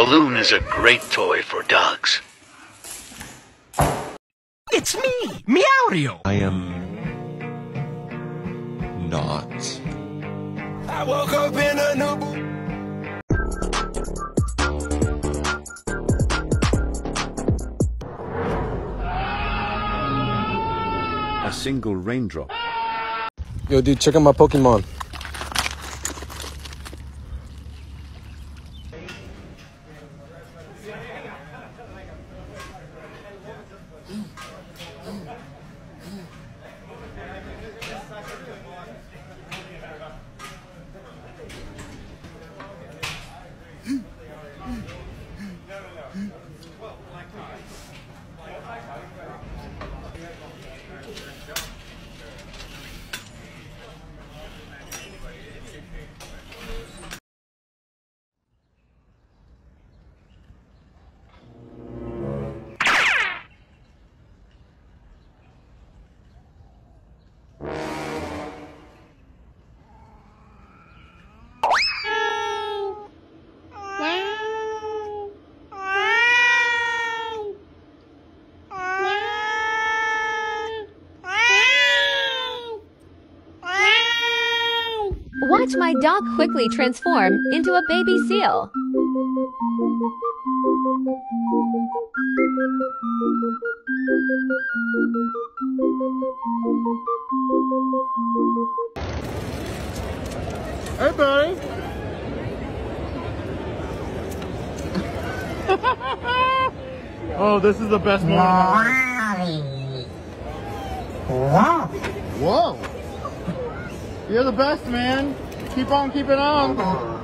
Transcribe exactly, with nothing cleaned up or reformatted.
balloon is a great toy for dogs. It's me, Meowrio. I am not. I woke up in a new. A single raindrop. Yo, dude, check out my Pokemon. Watch my dog quickly transform into a baby seal. Hey, buddy. Oh, this is the best moment. Whoa. You're the best, man. Keep on keeping on.